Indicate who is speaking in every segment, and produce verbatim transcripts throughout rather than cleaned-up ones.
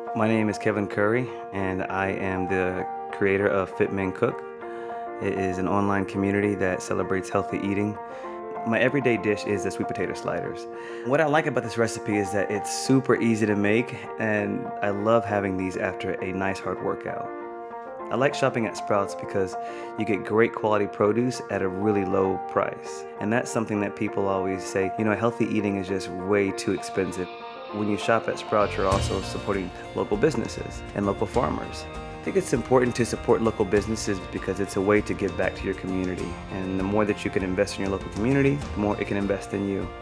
Speaker 1: My name is Kevin Curry, and I am the creator of Fit Men Cook. It is an online community that celebrates healthy eating. My everyday dish is the sweet potato sliders. What I like about this recipe is that it's super easy to make, and I love having these after a nice hard workout. I like shopping at Sprouts because you get great quality produce at a really low price. And that's something that people always say, you know, healthy eating is just way too expensive. When you shop at Sprouts, you're also supporting local businesses and local farmers. I think it's important to support local businesses because it's a way to give back to your community. And the more that you can invest in your local community, the more it can invest in you.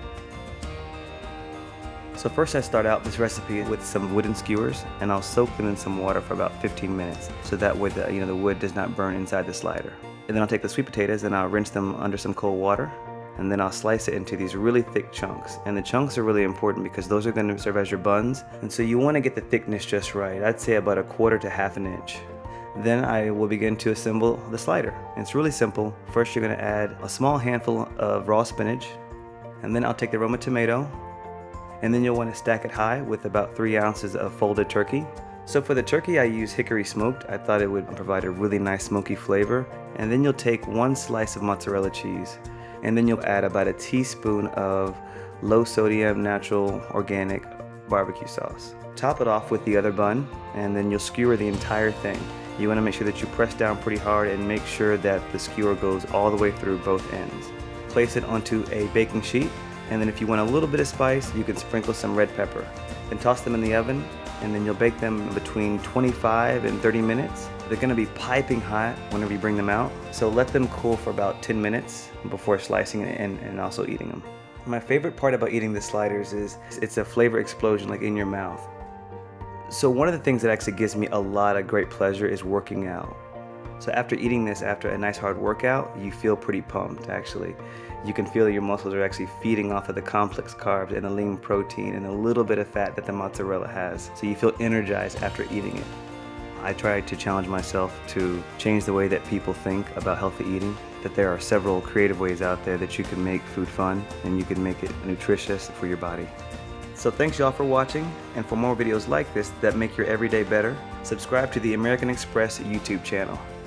Speaker 1: So first I start out this recipe with some wooden skewers, and I'll soak them in some water for about fifteen minutes, so that way the, you know, the wood does not burn inside the slider. And then I'll take the sweet potatoes and I'll rinse them under some cold water. And then I'll slice it into these really thick chunks. And the chunks are really important because those are going to serve as your buns. And so you want to get the thickness just right. I'd say about a quarter to half an inch. Then I will begin to assemble the slider. And it's really simple. First you're going to add a small handful of raw spinach. And then I'll take the Roma tomato. And then you'll want to stack it high with about three ounces of folded turkey. So for the turkey I use hickory smoked. I thought it would provide a really nice smoky flavor. And then you'll take one slice of mozzarella cheese. And then you'll add about a teaspoon of low sodium natural organic barbecue sauce. Top it off with the other bun, and then you'll skewer the entire thing. You want to make sure that you press down pretty hard and make sure that the skewer goes all the way through both ends. Place it onto a baking sheet, and then if you want a little bit of spice, you can sprinkle some red pepper. Then toss them in the oven, and then you'll bake them between twenty-five and thirty minutes. They're going to be piping hot whenever you bring them out, so let them cool for about ten minutes before slicing it and, and also eating them. My favorite part about eating the sliders is it's a flavor explosion like in your mouth. So one of the things that actually gives me a lot of great pleasure is working out. So after eating this, after a nice hard workout, you feel pretty pumped actually. You can feel that your muscles are actually feeding off of the complex carbs and the lean protein and a little bit of fat that the mozzarella has. So you feel energized after eating it. I try to challenge myself to change the way that people think about healthy eating, that there are several creative ways out there that you can make food fun and you can make it nutritious for your body. So thanks y'all for watching, and for more videos like this that make your everyday better, subscribe to the American Express YouTube channel.